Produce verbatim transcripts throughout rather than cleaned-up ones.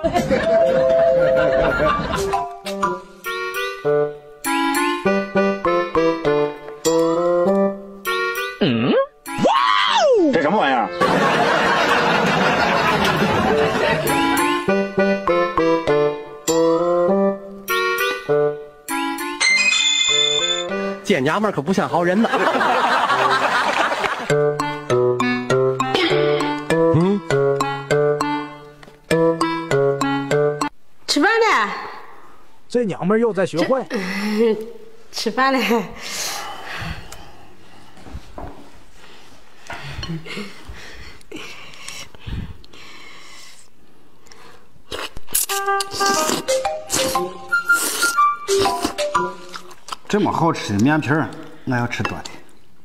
嗯，哇哦，这什么玩意儿？ 这娘们儿可不像好人呐。 嗯， 吃饭呢？ 这娘们儿又在学坏。 吃饭呢？ 这么好吃的面皮儿，那要吃多的。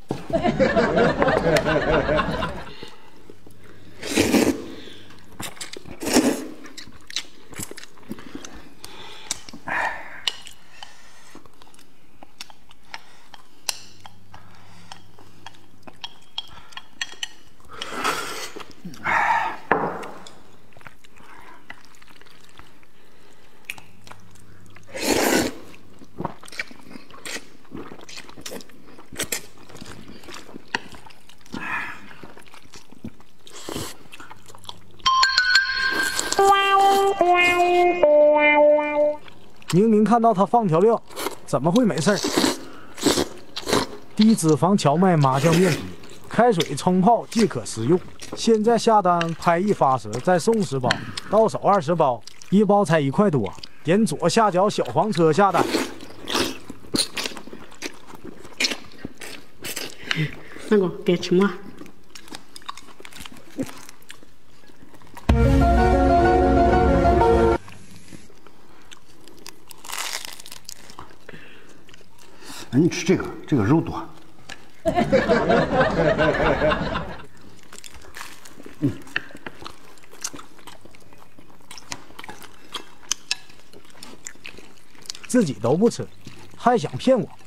明明看到他放调料，怎么会没事儿？低脂肪荞麦麻酱面皮，开水冲泡即可食用。现在下单拍一发时再送十包，到手二十包，一包才一块多。点左下角小黄车下单。 那个给吃么？ 你吃这个，这个肉多。嗯， 自己都不吃，还想骗我？